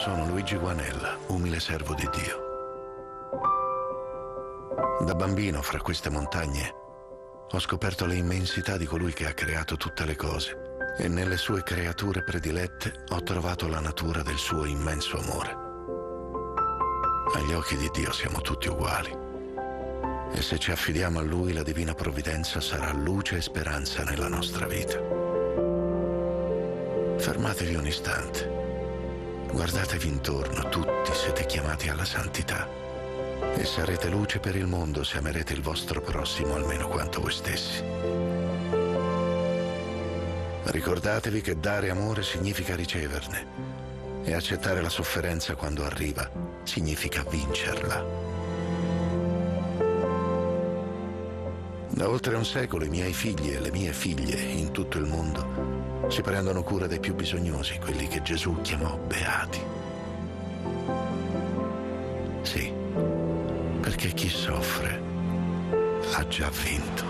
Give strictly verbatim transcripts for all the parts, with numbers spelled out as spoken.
Sono Luigi Guanella, umile servo di Dio. Da bambino, fra queste montagne, ho scoperto le immensità di colui che ha creato tutte le cose e nelle sue creature predilette ho trovato la natura del suo immenso amore. Agli occhi di Dio siamo tutti uguali e se ci affidiamo a Lui la divina provvidenza sarà luce e speranza nella nostra vita. Fermatevi un istante. Guardatevi intorno, tutti siete chiamati alla santità e sarete luce per il mondo se amerete il vostro prossimo almeno quanto voi stessi. Ricordatevi che dare amore significa riceverne e accettare la sofferenza quando arriva significa vincerla. Da oltre un secolo i miei figli e le mie figlie in tutto il mondo si prendono cura dei più bisognosi, quelli che Gesù chiamò beati. Sì, perché chi soffre ha già vinto.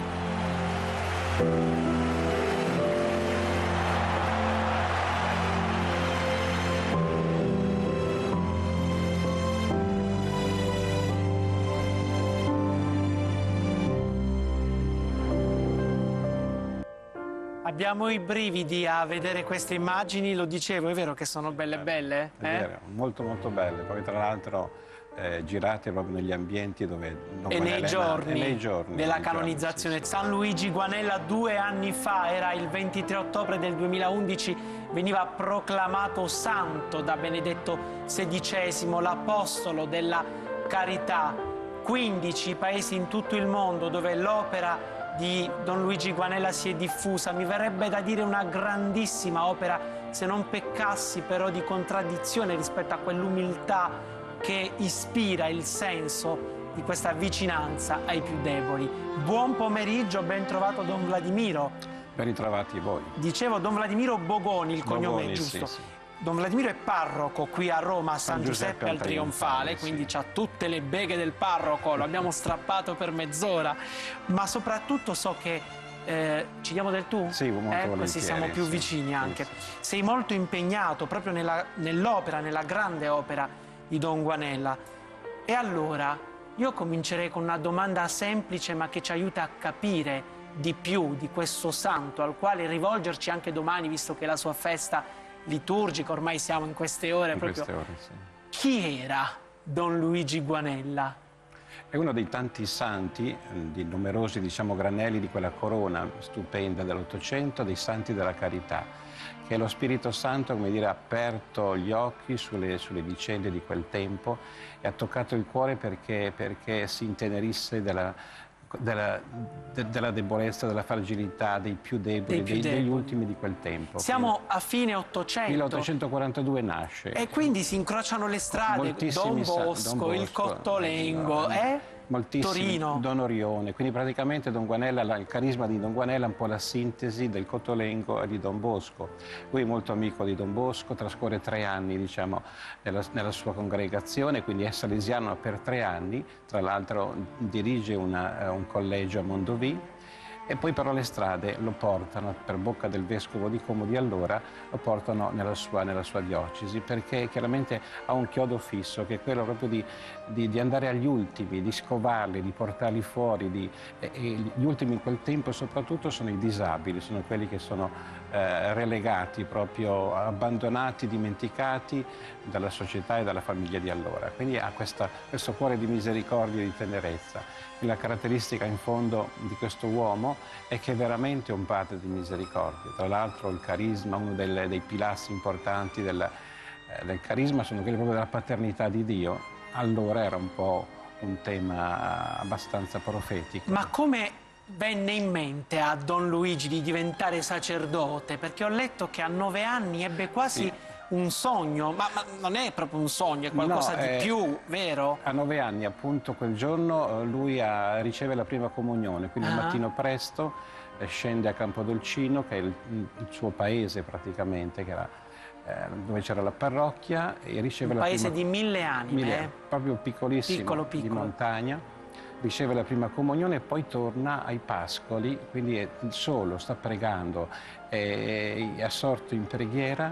Abbiamo i brividi a vedere queste immagini, lo dicevo, è vero che sono belle belle? È eh? vero, molto molto belle, poi tra l'altro eh, girate proprio negli ambienti dove... E nei, giorni, e nei giorni della nei canonizzazione. giorni, sì, San sì. Luigi Guanella due anni fa, era il ventitré ottobre del duemilaundici, veniva proclamato santo da Benedetto sedicesimo, l'apostolo della carità. quindici paesi in tutto il mondo dove l'opera di Don Luigi Guanella si è diffusa, mi verrebbe da dire una grandissima opera, se non peccassi però di contraddizione rispetto a quell'umiltà che ispira il senso di questa vicinanza ai più deboli. Buon pomeriggio, ben trovato Don Vladimiro. Ben ritrovati voi. Dicevo Don Vladimiro Bogoni, il Bogoni, cognome è giusto. Sì, sì. Don Vladimiro è parroco qui a Roma, a San, San Giuseppe, Giuseppe al Trionfale, quindi sì. ha tutte le beghe del parroco, lo abbiamo strappato per mezz'ora, ma soprattutto so che eh, ci diamo del tu? Sì, molto eh, così siamo più sì, vicini anche. Sì, sì. Sei molto impegnato proprio nell'opera, nella grande opera di Don Guanella. E allora io comincerei con una domanda semplice ma che ci aiuta a capire di più di questo santo al quale rivolgerci anche domani, visto che è la sua festa liturgica, ormai siamo in queste ore in proprio. Queste ore, sì. Chi era Don Luigi Guanella? È uno dei tanti santi, di numerosi diciamo granelli di quella corona stupenda dell'Ottocento, dei santi della carità, che lo Spirito Santo, come dire, ha aperto gli occhi sulle, sulle vicende di quel tempo e ha toccato il cuore perché, perché si intenerisse della Della, de, della debolezza, della fragilità dei più deboli, dei più dei, deboli. degli ultimi di quel tempo. Siamo a fine Ottocento. milleottocentoquarantadue nasce. E quindi si incrociano le strade, Don Bosco, Don Bosco, il Cottolengo, eh? Torino. Don Orione, quindi praticamente Don Guanella, il carisma di Don Guanella è un po' la sintesi del Cottolengo e di Don Bosco. Lui è molto amico di Don Bosco, trascorre tre anni diciamo, nella, nella sua congregazione, quindi è salesiano per tre anni, tra l'altro dirige una, un collegio a Mondovì. E poi però le strade lo portano, per bocca del vescovo di Como di allora, lo portano nella sua, nella sua diocesi, perché chiaramente ha un chiodo fisso, che è quello proprio di, di, di andare agli ultimi, di scovarli, di portarli fuori. Di, e, e gli ultimi in quel tempo soprattutto sono i disabili, sono quelli che sono eh, relegati, proprio abbandonati, dimenticati dalla società e dalla famiglia di allora. Quindi ha questa, questo cuore di misericordia e di tenerezza. La caratteristica in fondo di questo uomo è che è veramente un padre di misericordia. Tra l'altro il carisma, uno delle, dei pilastri importanti del, eh, del carisma sono quelli proprio della paternità di Dio. Allora era un po' un tema abbastanza profetico. Ma come venne in mente a Don Luigi di diventare sacerdote? Perché ho letto che a nove anni ebbe quasi... Sì. Un sogno, ma, ma non è proprio un sogno, è qualcosa no, di eh, più, vero? A nove anni, appunto, quel giorno lui ha, riceve la prima comunione, quindi al ah. mattino presto eh, scende a Campodolcino, che è il, il suo paese praticamente, che era, eh, dove c'era la parrocchia, e riceve un la paese prima... di mille anime, mille, eh? proprio piccolissimo, piccolo, piccolo. di montagna. Riceve la prima comunione e poi torna ai pascoli, quindi è solo, sta pregando, è assorto in preghiera,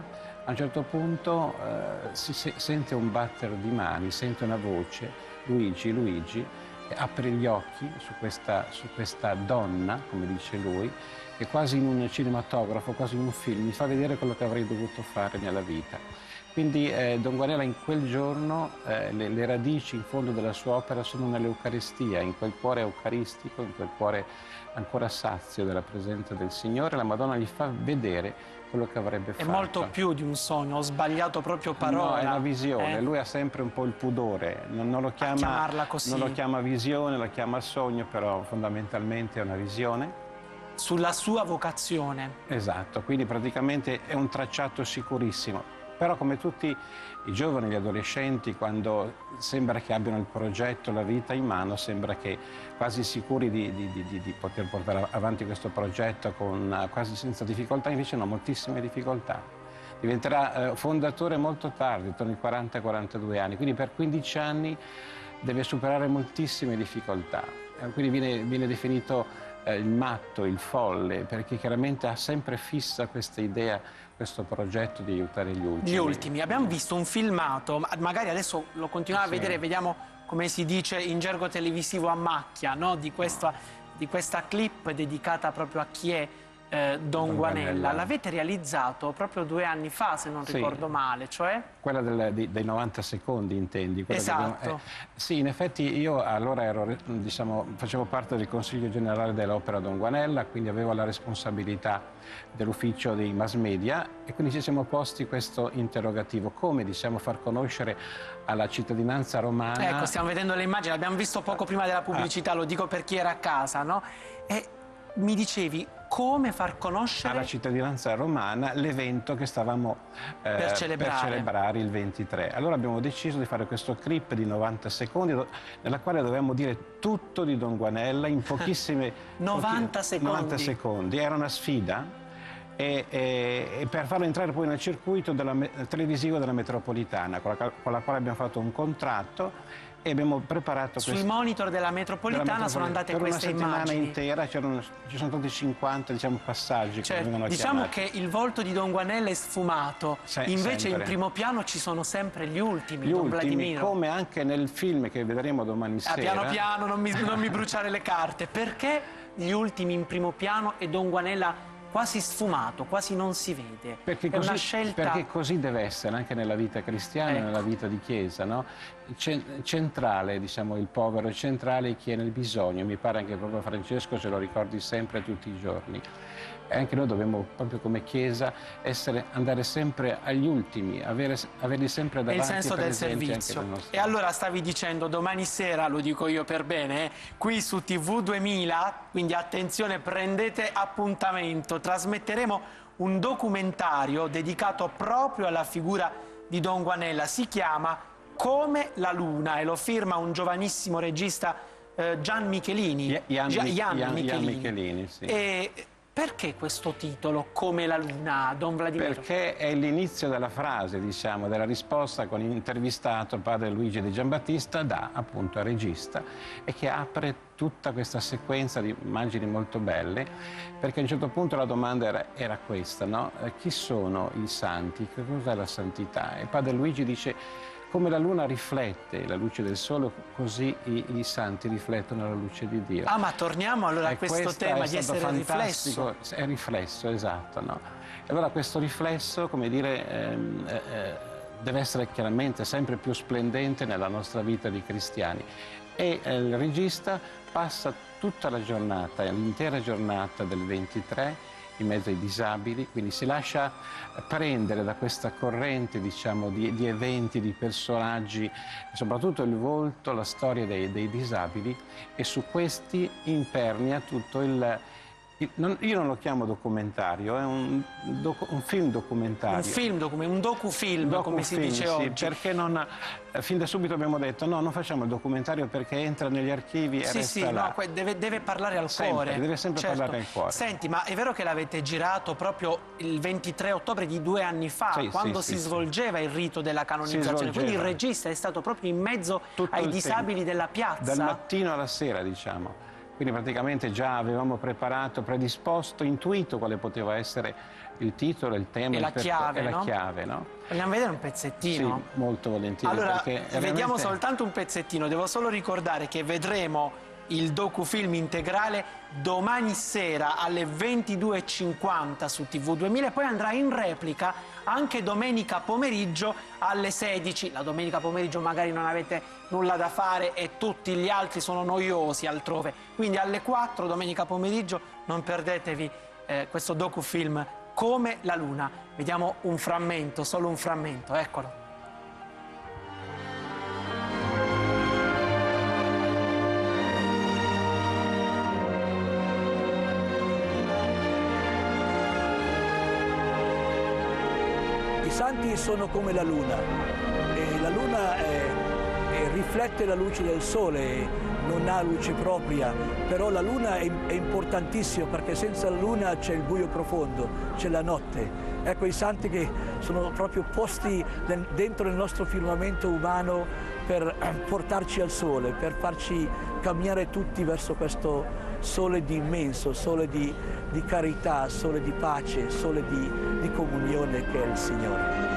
A un certo punto eh, si se sente un battere di mani, sente una voce, Luigi, Luigi, e apre gli occhi su questa, su questa donna, come dice lui, che quasi in un cinematografo, quasi in un film, mi fa vedere quello che avrei dovuto fare nella vita. Quindi eh, Don Guanella in quel giorno, eh, le, le radici in fondo della sua opera sono nell'Eucaristia, in quel cuore eucaristico, in quel cuore ancora sazio della presenza del Signore. La Madonna gli fa vedere quello che avrebbe è fatto. È molto più di un sogno, ho sbagliato proprio parola. No, è una visione, eh? Lui ha sempre un po' il pudore, non, non, lo chiama, chiamarla così. non lo chiama visione, lo chiama sogno, però fondamentalmente è una visione. Sulla sua vocazione. Esatto, quindi praticamente è un tracciato sicurissimo. Però come tutti i giovani, gli adolescenti, quando sembra che abbiano il progetto, la vita in mano, sembra che quasi sicuri di, di, di, di poter portare avanti questo progetto con, quasi senza difficoltà, invece no, moltissime difficoltà. Diventerà eh, fondatore molto tardi, intorno ai quaranta quarantadue anni, quindi per quindici anni deve superare moltissime difficoltà. Eh, quindi viene, viene definito eh, il matto, il folle, perché chiaramente ha sempre fissa questa idea, questo progetto di aiutare gli ultimi. Gli ultimi. Abbiamo visto un filmato, magari adesso lo continuiamo sì. a vedere, vediamo come si dice in gergo televisivo a macchia, no? di, questa, di questa clip dedicata proprio a chi è eh, Don, Don Guanella. Guanella. L'avete realizzato proprio due anni fa, se non sì. ricordo male, cioè? Quella del, di, dei novanta secondi, intendi? Esatto. Abbiamo, eh, sì, in effetti io allora ero, diciamo, facevo parte del Consiglio Generale dell'Opera Don Guanella, quindi avevo la responsabilità dell'ufficio dei mass media e quindi ci siamo posti questo interrogativo: come, diciamo, far conoscere alla cittadinanza romana... Ecco, stiamo vedendo le immagini, l'abbiamo visto poco prima della pubblicità, ah. lo dico per chi era a casa, no? E mi dicevi come far conoscere alla cittadinanza romana l'evento che stavamo eh, per, celebrare. per celebrare il ventitré. Allora abbiamo deciso di fare questo clip di novanta secondi nella quale dovevamo dire tutto di Don Guanella in pochissime novanta pochi, secondi. novanta secondi. Era una sfida e, e, e per farlo entrare poi nel circuito della, televisivo della metropolitana, con la, con la quale abbiamo fatto un contratto e abbiamo preparato sui questi... monitor della metropolitana, della metropolitana sono andate per queste immagini. Per una settimana intera ci sono stati cinquanta, diciamo, passaggi, cioè, che vengono diciamo chiamati. che il volto di Don Guanella è sfumato, Se, invece sempre. in primo piano ci sono sempre gli ultimi, gli Don ultimi, Vladimiro. Come anche nel film che vedremo domani ah, sera. Piano piano, non mi, non mi bruciare le carte. Perché gli ultimi in primo piano e Don Guanella quasi sfumato, quasi non si vede? Perché, è così, una scelta... perché così deve essere anche nella vita cristiana, ecco. nella vita di chiesa, no? Centrale, diciamo, il povero, centrale chi è nel bisogno. Mi pare anche proprio Francesco ce lo ricordi sempre tutti i giorni. E anche noi dobbiamo, proprio come chiesa, essere, andare sempre agli ultimi, avere, averli sempre davanti. È il senso del servizio. Del nostro... E allora stavi dicendo domani sera, lo dico io per bene, eh, qui su T V duemila, quindi attenzione, prendete appuntamento, trasmetteremo un documentario dedicato proprio alla figura di Don Guanella. Si chiama Come la Luna e lo firma un giovanissimo regista, eh, Gian Michelini. Ian, Ian, Ian, Ian Michelini. Michelini, sì. E perché questo titolo, Come la Luna, Don Vladimiro? Perché è l'inizio della frase, diciamo, della risposta con l'intervistato, il padre Luigi Di Giambattista, da appunto al regista, e che apre tutta questa sequenza di immagini molto belle, perché a un certo punto la domanda era, era questa, no? Chi sono i santi? Che cos'è la santità? E il padre Luigi dice: come la luna riflette la luce del sole, così i, i santi riflettono la luce di Dio. Ah, ma torniamo allora a questo tema di essere riflesso. È riflesso, esatto, no? E allora questo riflesso, come dire, ehm, eh, deve essere chiaramente sempre più splendente nella nostra vita di cristiani. E eh, il regista passa tutta la giornata, l'intera giornata del ventitré, in mezzo ai disabili, quindi si lascia prendere da questa corrente, diciamo, di, di eventi, di personaggi, soprattutto il volto, la storia dei, dei disabili, e su questi impernia tutto il... il non, io non lo chiamo documentario, è un, docu, un film documentario. Un film documentario, un docufilm, docu come si dice sì, oggi. Perché non... Fin da subito abbiamo detto no, non facciamo il documentario perché entra negli archivi e sì, resta sì, là. No, deve, deve parlare al sempre, cuore. Deve sempre certo. parlare al cuore. Senti, ma è vero che l'avete girato proprio il ventitré ottobre di due anni fa, sì, quando sì, si sì, svolgeva sì. il rito della canonizzazione. Quindi il regista è stato proprio in mezzo tutto ai disabili tempo, della piazza? dal mattino alla sera, diciamo. Quindi praticamente già avevamo preparato, predisposto, intuito quale poteva essere il titolo, il tema, e il la chiave, e la no? chiave, no? Vogliamo vedere un pezzettino? Sì, molto volentieri. Allora, perché vediamo veramente... soltanto un pezzettino. Devo solo ricordare che vedremo il docufilm integrale domani sera alle ventidue e cinquanta su T V duemila e poi andrà in replica anche domenica pomeriggio alle sedici. La domenica pomeriggio magari non avete nulla da fare e tutti gli altri sono noiosi altrove. Quindi alle quattro domenica pomeriggio non perdetevi eh, questo docufilm Come la Luna. Vediamo un frammento, solo un frammento, eccolo. I santi sono come la luna e la luna è, è, riflette la luce del sole, non ha luce propria, però la luna è, è importantissima perché senza la luna c'è il buio profondo, c'è la notte. Ecco, i santi che sono proprio posti dentro il nostro firmamento umano per portarci al sole, per farci camminare tutti verso questo sole di immenso, sole di, di carità, sole di pace, sole di, di comunione che è il Signore.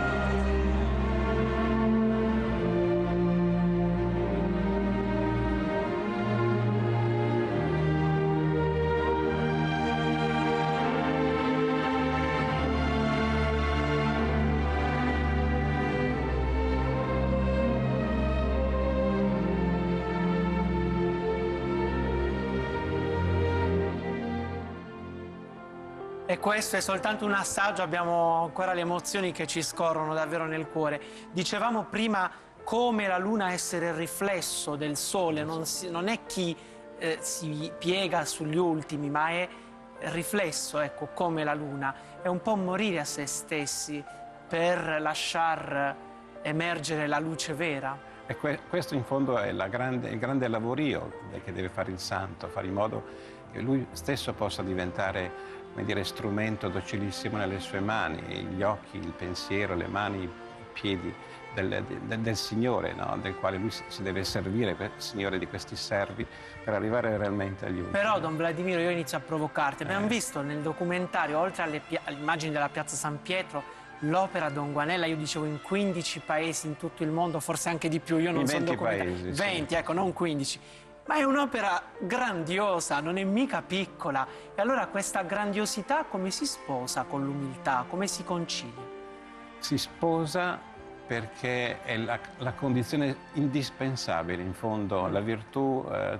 E questo è soltanto un assaggio, abbiamo ancora le emozioni che ci scorrono davvero nel cuore. Dicevamo prima come la luna essere il riflesso del sole, non, si, non è chi eh, si piega sugli ultimi, ma è il riflesso, ecco, come la luna. È un po' morire a se stessi per lasciar emergere la luce vera. E que questo in fondo è la grande, il grande lavorio che deve fare il santo, fare in modo che lui stesso possa diventare, come dire, strumento docilissimo nelle sue mani, gli occhi, il pensiero, le mani, i piedi del, del, del Signore, no? Del quale lui si deve servire, il Signore di questi servi, per arrivare realmente agli ultimi. Però, Don Vladimiro, io inizio a provocarti. Abbiamo Eh. visto nel documentario, oltre alle, alle immagini della piazza San Pietro, l'opera Don Guanella, io dicevo in quindici paesi in tutto il mondo, forse anche di più, io non sono documentario. paesi, venti, sì. ecco, non quindici. Ma è un'opera grandiosa, non è mica piccola. E allora questa grandiosità come si sposa con l'umiltà, come si concilia? Si sposa perché è la, la condizione indispensabile, in fondo, la virtù eh,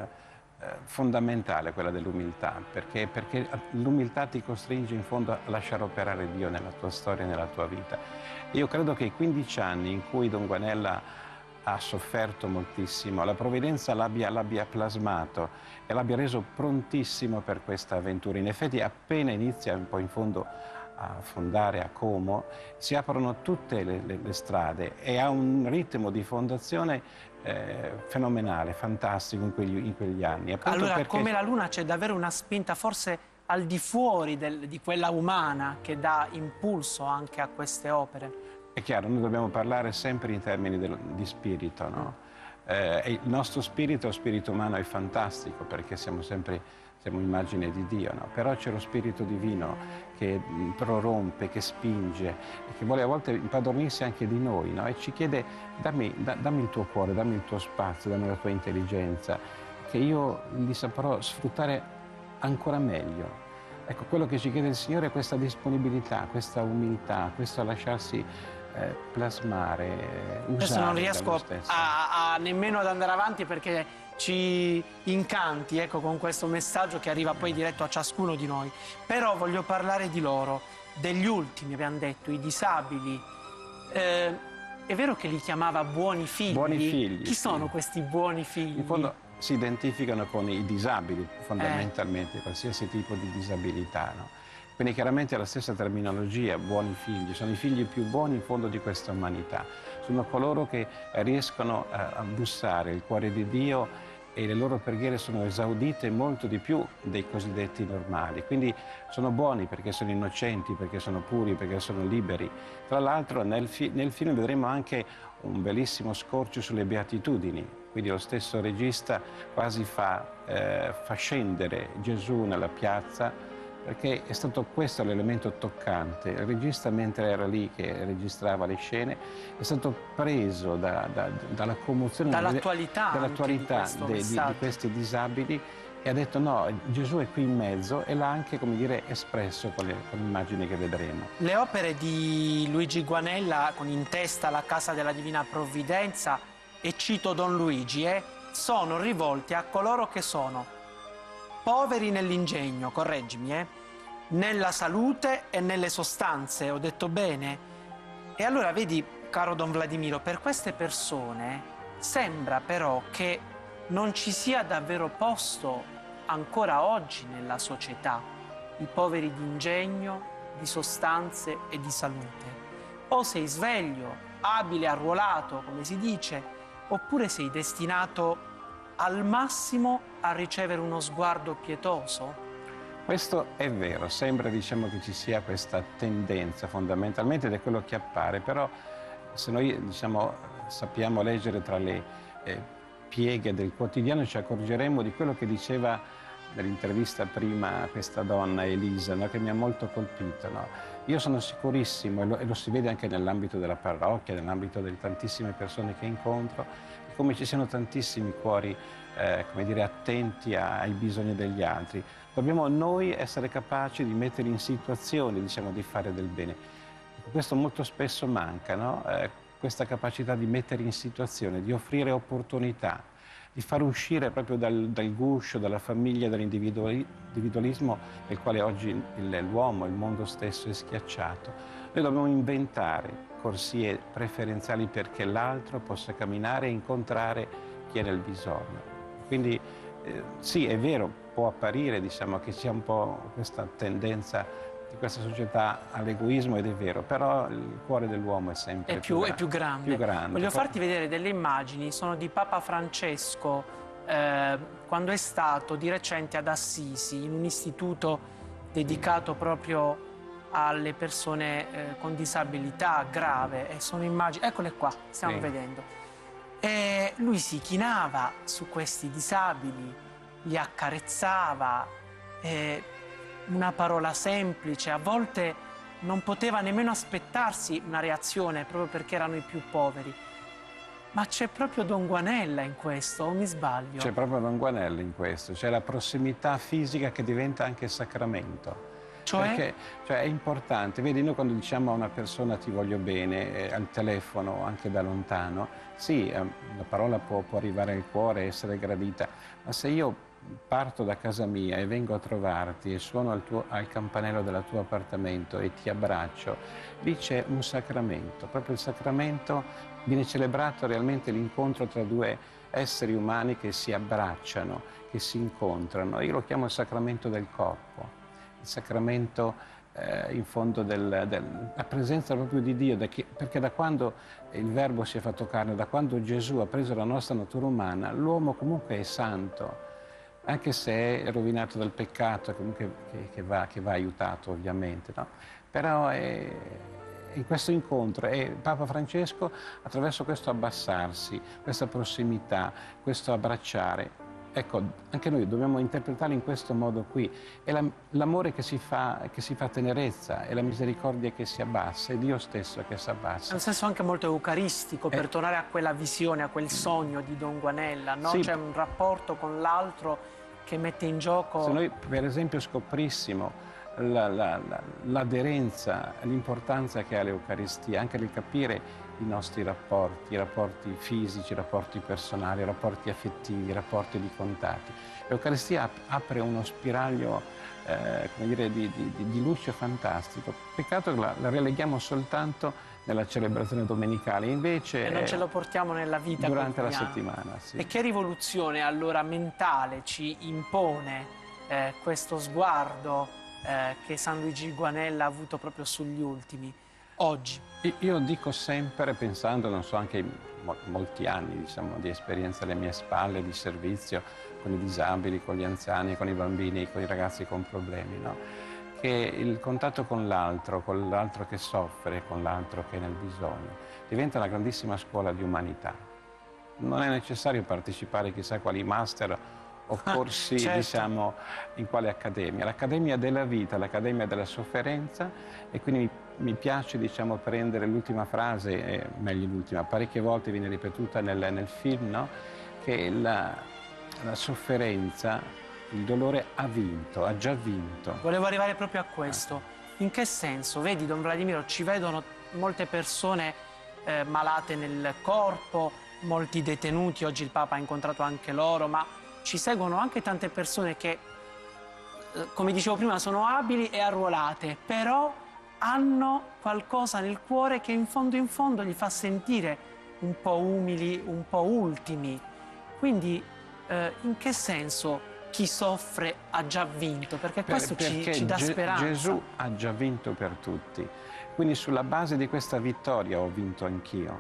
eh, fondamentale, quella dell'umiltà, perché, perché l'umiltà ti costringe in fondo a lasciare operare Dio nella tua storia e nella tua vita. Io credo che i quindici anni in cui Don Guanella ha sofferto moltissimo, la provvidenza l'abbia plasmato e l'abbia reso prontissimo per questa avventura. In effetti, appena inizia un po' in fondo a fondare a Como, si aprono tutte le, le, le strade e ha un ritmo di fondazione eh, fenomenale, fantastico in quegli, in quegli anni. Appunto allora, perché... come la luna c'è davvero una spinta forse al di fuori del, di quella umana che dà impulso anche a queste opere. È chiaro, noi dobbiamo parlare sempre in termini del, di spirito, no? Eh, e il nostro spirito, lo spirito umano, è fantastico perché siamo sempre siamo immagine di Dio, no? Però c'è lo spirito divino che prorompe, che spinge e che vuole a volte impadronirsi anche di noi, no? E ci chiede dammi, da, dammi il tuo cuore, dammi il tuo spazio, dammi la tua intelligenza, che io li saprò sfruttare ancora meglio. Ecco, quello che ci chiede il Signore è questa disponibilità, questa umiltà, questo lasciarsi Eh, plasmare, usare. Adesso non riesco a, a nemmeno ad andare avanti perché ci incanti, ecco, con questo messaggio che arriva poi diretto a ciascuno di noi. Però voglio parlare di loro, degli ultimi, abbiamo detto, i disabili. Eh, è vero che li chiamava buoni figli? Buoni figli. Chi sì. sono questi buoni figli? In fondo si identificano con i disabili, fondamentalmente, eh. qualsiasi tipo di disabilità, no? Quindi chiaramente è la stessa terminologia, buoni figli, sono i figli più buoni in fondo di questa umanità, sono coloro che riescono a bussare il cuore di Dio e le loro preghiere sono esaudite molto di più dei cosiddetti normali, quindi sono buoni perché sono innocenti, perché sono puri, perché sono liberi. Tra l'altro nel, fi nel film vedremo anche un bellissimo scorcio sulle beatitudini, quindi lo stesso regista quasi fa, eh, fa scendere Gesù nella piazza perché è stato questo l'elemento toccante. Il regista, mentre era lì che registrava le scene, è stato preso da, da, dalla commozione, dall'attualità dall'attualità di, di, di questi disabili, e ha detto no, Gesù è qui in mezzo, e l'ha anche, come dire, espresso con le, con le immagini che vedremo. Le opere di Luigi Guanella, con in testa La Casa della Divina Provvidenza, e cito Don Luigi, eh, sono rivolti a coloro che sono poveri nell'ingegno, correggimi, eh, nella salute e nelle sostanze, ho detto bene? E allora vedi, caro Don Vladimiro, per queste persone sembra però che non ci sia davvero posto ancora oggi nella società, i poveri di ingegno, di sostanze e di salute. O sei sveglio, abile, arruolato, come si dice, oppure sei destinato al massimo a ricevere uno sguardo pietoso? Questo è vero, sembra, diciamo, che ci sia questa tendenza fondamentalmente, ed è quello che appare, però se noi, diciamo, sappiamo leggere tra le eh, pieghe del quotidiano, ci accorgeremo di quello che diceva nell'intervista prima questa donna Elisa, no? Che mi ha molto colpito. No? Io sono sicurissimo, e lo, e lo si vede anche nell'ambito della parrocchia, nell'ambito delle tantissime persone che incontro, come ci siano tantissimi cuori, eh, come dire, attenti a, ai bisogni degli altri. Dobbiamo noi essere capaci di mettere in situazioni, diciamo, di fare del bene. Questo molto spesso manca, no? Eh, questa capacità di mettere in situazione, di offrire opportunità, di far uscire proprio dal, dal guscio, dalla famiglia, dall'individualismo nel quale oggi l'uomo, il mondo stesso è schiacciato. Noi dobbiamo inventare corsie preferenziali perché l'altro possa camminare e incontrare chi è nel bisogno. Quindi eh, sì, è vero, può apparire, diciamo, che c'è un po' questa tendenza di questa società all'egoismo, ed è vero, però il cuore dell'uomo è sempre è più, più, è più grande. più grande. Voglio farti vedere delle immagini, sono di Papa Francesco, eh, quando è stato di recente ad Assisi, in un istituto dedicato proprio alle persone eh, con disabilità grave, e sono immagini, eccole qua, stiamo sì. vedendo. E lui si chinava su questi disabili, li accarezzava, eh, una parola semplice, a volte non poteva nemmeno aspettarsi una reazione proprio perché erano i più poveri. Ma c'è proprio Don Guanella in questo, o mi sbaglio? C'è proprio Don Guanella in questo, c'è la prossimità fisica che diventa anche sacramento. Cioè? Perché cioè, è importante, vedi, noi quando diciamo a una persona ti voglio bene, eh, al telefono, anche da lontano, sì, eh, la parola può, può arrivare al cuore, essere gradita, ma se io parto da casa mia e vengo a trovarti e suono al, tuo, al campanello del tuo appartamento e ti abbraccio, lì c'è un sacramento, proprio il sacramento, viene celebrato realmente l'incontro tra due esseri umani che si abbracciano, che si incontrano. Io lo chiamo il sacramento del corpo. Il sacramento eh, in fondo della del, presenza proprio di Dio, da che, perché da quando il Verbo si è fatto carne, da quando Gesù ha preso la nostra natura umana, l'uomo comunque è santo, anche se è rovinato dal peccato, comunque che, che, va, che va aiutato ovviamente, no? Però è, in questo incontro, e Papa Francesco, attraverso questo abbassarsi, questa prossimità, questo abbracciare, ecco, anche noi dobbiamo interpretarlo in questo modo qui. È l'amore che si fa, che si fa tenerezza, è la misericordia che si abbassa, è Dio stesso che si abbassa. È un senso anche molto eucaristico, per eh. tornare a quella visione, a quel sogno di Don Guanella, no? Sì. C'è un rapporto con l'altro che mette in gioco... Se noi, per esempio, scoprissimo l'aderenza, la, la, l'importanza che ha l'Eucaristia, anche nel capire i nostri rapporti, i rapporti fisici, i rapporti personali, i rapporti affettivi, i rapporti di contatti. L'Eucaristia apre uno spiraglio eh, come dire, di, di, di luce fantastico. Peccato che la, la releghiamo soltanto nella celebrazione domenicale, invece... E non ce lo portiamo nella vita durante quotidiana. la settimana, sì. E che rivoluzione allora mentale ci impone eh, questo sguardo eh, che San Luigi Guanella ha avuto proprio sugli ultimi? Oggi. Io dico sempre, pensando, non so, anche molti anni, diciamo, di esperienza alle mie spalle, di servizio con i disabili, con gli anziani, con i bambini, con i ragazzi con problemi, no? Che il contatto con l'altro, con l'altro che soffre, con l'altro che è nel bisogno, diventa una grandissima scuola di umanità. Non è necessario partecipare a chissà quali master opporsi, certo. diciamo, in quale accademia? L'Accademia della Vita, l'Accademia della Sofferenza, e quindi mi, mi piace, diciamo, prendere l'ultima frase, eh, meglio l'ultima, parecchie volte viene ripetuta nel, nel film, no? Che la, la sofferenza, il dolore ha vinto, ha già vinto. Volevo arrivare proprio a questo. In che senso? Vedi, Don Vladimiro, ci vedono molte persone eh, malate nel corpo, molti detenuti, oggi il Papa ha incontrato anche loro, ma ci seguono anche tante persone che, eh, come dicevo prima, sono abili e arruolate, però hanno qualcosa nel cuore che in fondo in fondo li fa sentire un po' umili, un po' ultimi. Quindi eh, in che senso chi soffre ha già vinto? Perché questo per, ci, ci dà Ge speranza. Gesù ha già vinto per tutti. Quindi sulla base di questa vittoria ho vinto anch'io.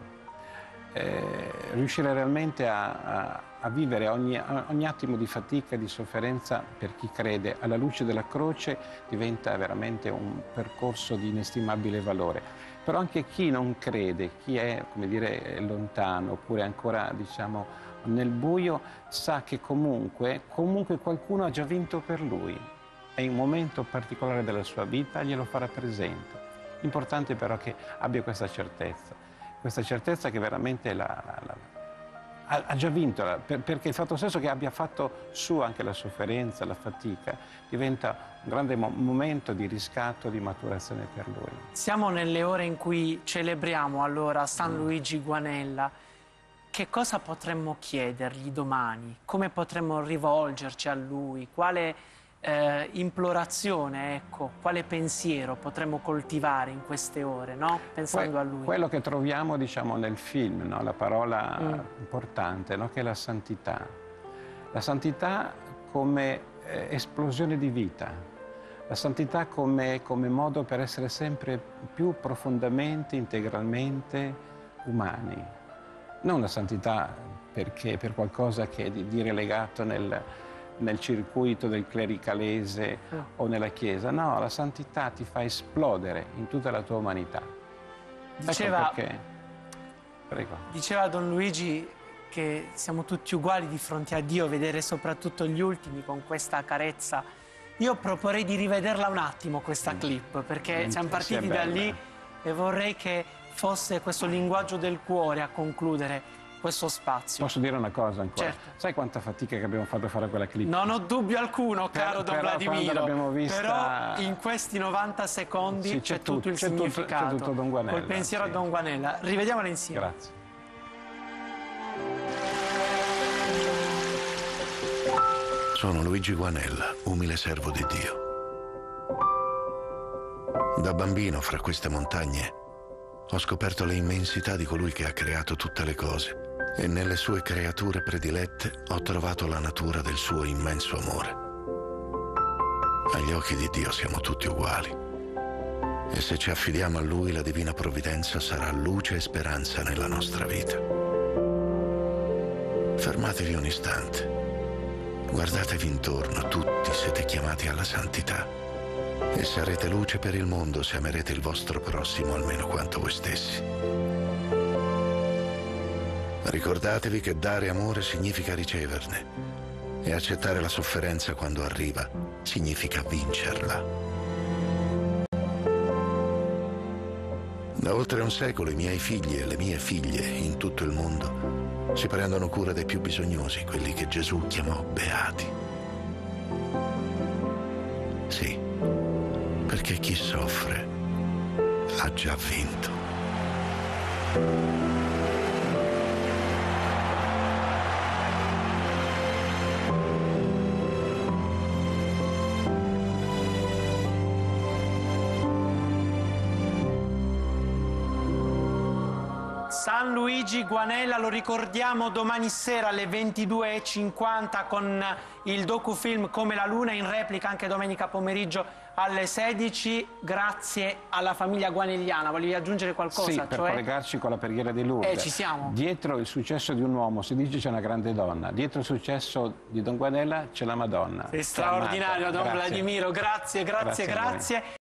Eh, riuscire realmente a, a, a vivere ogni, ogni attimo di fatica e di sofferenza per chi crede alla luce della croce diventa veramente un percorso di inestimabile valore. Però anche chi non crede, chi è, come dire, lontano oppure ancora, diciamo, nel buio, sa che comunque, comunque qualcuno ha già vinto per lui e in un momento particolare della sua vita glielo farà presente. L'importante però è che abbia questa certezza, questa certezza che veramente la, la, la, ha, ha già vinto, la, per, perché il fatto stesso che abbia fatto su anche la sofferenza, la fatica, diventa un grande mo momento di riscatto, di maturazione per lui. Siamo nelle ore in cui celebriamo allora San mm. Luigi Guanella. Che cosa potremmo chiedergli domani? Come potremmo rivolgerci a lui? Quale eh, implorazione, ecco, quale pensiero potremmo coltivare in queste ore, no? Pensando que a lui. Quello che troviamo, diciamo, nel film, no? La parola mm. importante, no? Che è la santità. La santità come eh, esplosione di vita. La santità come, come modo per essere sempre più profondamente, integralmente umani. Non la santità perché per qualcosa che è di, di relegato nel, nel circuito del clericalese mm. o nella Chiesa. No, la santità ti fa esplodere in tutta la tua umanità. Diceva, ecco perché... Prego. Diceva Don Luigi che siamo tutti uguali di fronte a Dio, vedere soprattutto gli ultimi con questa carezza. Io proporrei di rivederla un attimo questa mm. clip, perché mm. siamo partiti da lì e vorrei che fosse questo linguaggio del cuore a concludere questo spazio. Posso dire una cosa ancora? Certo. Sai quanta fatica che abbiamo fatto a fare quella clip? Non ho dubbio alcuno, caro per, Don Vladimiro, vista... però in questi novanta secondi sì, c'è tutto il significato. C'è tutto Don Guanella. Col pensiero sì. a Don Guanella. Rivediamola insieme. Grazie. Sono Luigi Guanella, umile servo di Dio. Da bambino, fra queste montagne, ho scoperto le immensità di colui che ha creato tutte le cose e nelle sue creature predilette ho trovato la natura del suo immenso amore. Agli occhi di Dio siamo tutti uguali e se ci affidiamo a Lui la divina provvidenza sarà luce e speranza nella nostra vita. Fermatevi un istante, guardatevi intorno, tutti siete chiamati alla santità. E sarete luce per il mondo se amerete il vostro prossimo almeno quanto voi stessi. Ricordatevi che dare amore significa riceverne e accettare la sofferenza quando arriva significa vincerla. Da oltre un secolo i miei figli e le mie figlie in tutto il mondo si prendono cura dei più bisognosi, quelli che Gesù chiamò beati. Sì. Perché chi soffre ha già vinto. San Luigi Guanella, lo ricordiamo domani sera alle ventidue e cinquanta con il docufilm Come la Luna, in replica anche domenica pomeriggio alle sedici. Grazie alla famiglia guanelliana. Volevi aggiungere qualcosa? Sì, per cioè... collegarci con la preghiera di Lourdes. Eh, ci siamo. Dietro il successo di un uomo si dice c'è una grande donna. Dietro il successo di Don Guanella c'è la Madonna. Sei straordinario, Don Grazie. Vladimiro. Grazie, grazie, grazie. grazie.